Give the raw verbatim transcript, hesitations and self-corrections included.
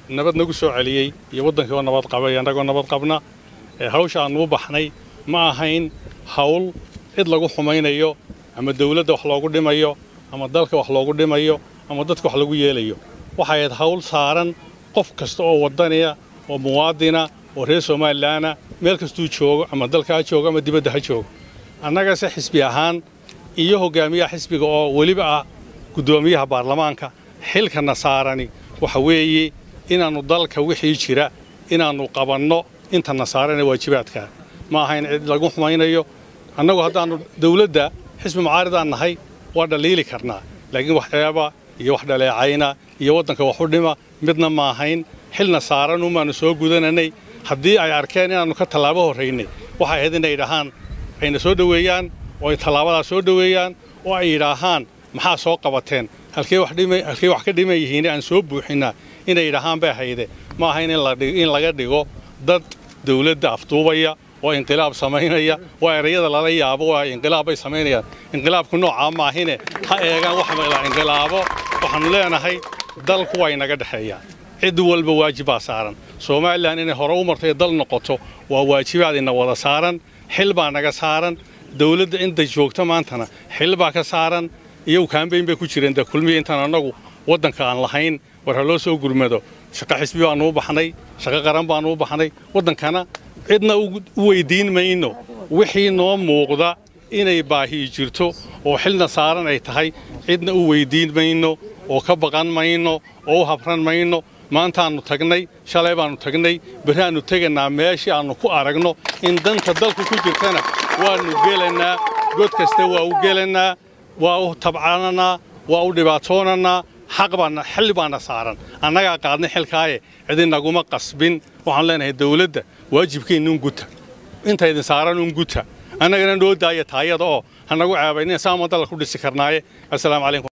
nabad nagu soo celiyay iyo waddankii oo nabad qabay annagoo nabad qabna hawsha aan u baxnay ma ahayn hawl cid lagu xumaynayo ama dawladda wax loogu dhimayo ama dalka wax loogu dhimayo ama dadka wax lagu yeelayo waxay ahayd hawl saaran qof kasta oo wadaniya oo muwaadina oo reer Soomaaliland meel kastuu joogo ama dalka ha joogo ama dibadda ha joogo annaga se xisbi ahaan iyo hogaamiyaha xisbiga oo waliba ah gudoomiyaha baarlamaanka xilkana saarani waxa weeye inaanu dalka wixii jira inaanu qabanno inta nasaarana waajibaadka ma ahayn cid lagu xumaynayo annagu haddaanu dawladda xisbi mucaaridaan nahay waa dhaliili karnaa laakiin wax eeba iyo wax dhaleecayna iyo waddanka wax u dhima midna ma ahayn xilna saaran umaanu soo gudananay haddii ay arkeen inaanu ka tallaabo horeynay waxay ahayd inay dhahaan ayna soo dhaweeyaan oo ay tallaabada soo dhaweeyaan oo ay yiraahaan maxaa soo qabateen halkee wax dhimay halkee wax ka dhimay yihiin aan soo buuxinaa inay dhahaan baa hayde ma ahayn in la in laga dhigo dad dawladda afduubaya oo inqilaab sameynaya oo erayada lala yaabo oo inqilaab ay sameynayaan inqilaabku nooca ma ahine ha eegan wax ma ilaa inqilaabo waxaan leenahay dalku way naga dhaxeeyaan cid walba waajib saaran Soomaaliland inay hore u martay dal noqoto waa waajibaadina wada saaran xil baa naga saaran dawladda inta joogta maantana xil baa ka saaran iyo campaign bay ku jireen da kulmiye intaan anagu waddanka aan lahayn war loo soo gurmado shaqo xisbi baan u baxnay shaqo qaran baan u baxnay waddankana cidna u weydiin mayno wixii noo muuqda inay baahi jirto oo xilna saaran ay tahay cidna u weydiin mayno oo ka baqan mayno oo habran mayno maanta aanu tagnay shalay baanu tagnay bari aanu taganaa meeshii aanu ku aragno in danta dalku ku jirtana waanu gelanaa god kasta waa u gelanaa waa u tabcaanana waa u dhibaatoonana xaq baana xil baana saaran annaga qaadnay xilkaaye cid inaguma qasbin waxaan leenahay dawladda waajibkeenu guta inta idin saaran un guta annagana noo daaya taayada oo hanagu caabayna saama dalka ku dhisi karnaaye assalaamu calaykum